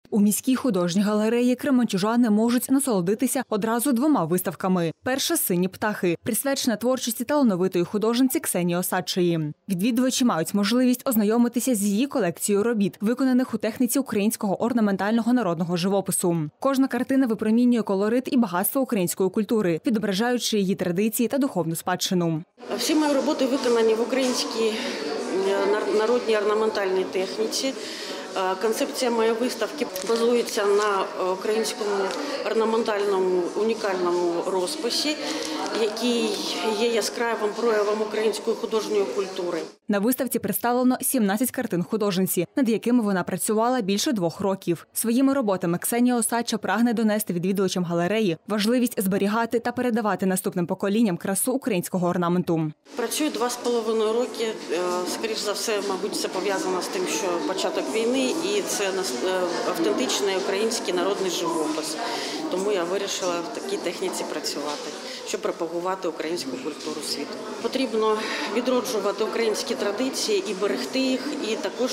У міській художній галереї кременчужани можуть насолодитися одразу двома виставками. Перша – «Сині птахи», присвячена творчості талановитої художниці Ксенії Осадчої. Відвідувачі мають можливість ознайомитися з її колекцією робіт, виконаних у техніці українського орнаментального народного живопису. Кожна картина випромінює колорит і багатство української культури, відображаючи її традиції та духовну спадщину. Всі мої роботи виконані в українській народній орнаментальній техніці. Концепція моєї виставки базується на українському орнаментальному унікальному розписі, який є яскравим проявом української художньої культури. На виставці представлено 17 картин художниці, над якими вона працювала більше 2 років. Своїми роботами Ксенія Осадча прагне донести відвідувачам галереї важливість зберігати та передавати наступним поколінням красу українського орнаменту. Працюю 2,5 роки. Скоріш за все, мабуть, це пов'язано з тим, що початок війни і це автентичний український народний живопис. Тому я вирішила в такій техніці працювати, щоб пропагувати українську культуру світу. Потрібно відроджувати українські традиції і берегти їх, і також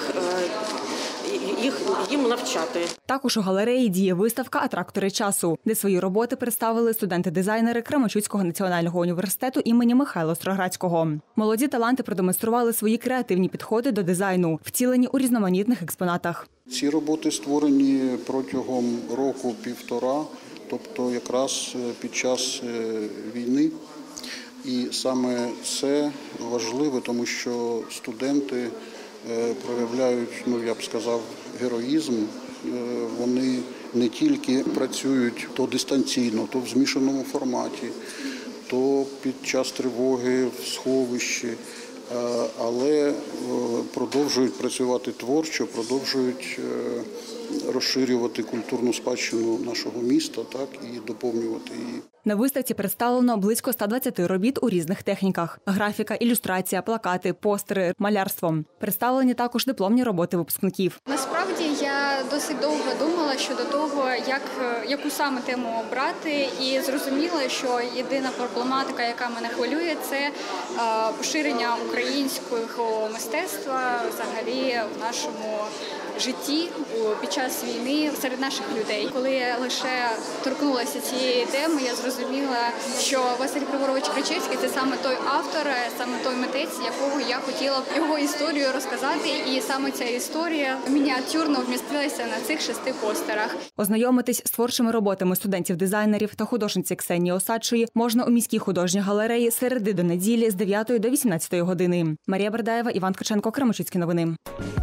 їм навчати. Також у галереї діє виставка «Атрактори часу», де свої роботи представили студенти-дизайнери Кременчуцького національного університету імені Михайла Остроградського. Молоді таланти продемонстрували свої креативні підходи до дизайну, втілені у різноманітних експонатах. Ці роботи створені протягом року-півтора, тобто якраз під час війни. І саме це важливо, тому що студенти проявляють, я б сказав, героїзм. Вони не тільки працюють то дистанційно, то в змішаному форматі, то під час тривоги в сховищі, але продовжують працювати творчо, продовжують розширювати культурну спадщину нашого міста, так, і доповнювати її. На виставці представлено близько 120 робіт у різних техніках – графіка, ілюстрація, плакати, постери, малярство. Представлені також дипломні роботи випускників. Насправді я досить довго думала щодо того, яку саме тему обрати, і зрозуміла, що єдина проблематика, яка мене хвилює, це поширення українського мистецтва взагалі в нашому житті під час війни серед наших людей. Коли я лише торкнулася цієї теми, я зрозуміла, що Василь Григорович Кричевський – це саме той автор, саме той митець, якого я хотіла б його історію розказати. І саме ця історія мініатюрно вмістилася на цих 6 постерах. Ознайомитись з творчими роботами студентів-дизайнерів та художниці Ксенії Осадчої можна у міській художній галереї з середи до неділі з 9 до 18 години. Марія Бердаєва, Іван Ткаченко, Кременчуцькі новини.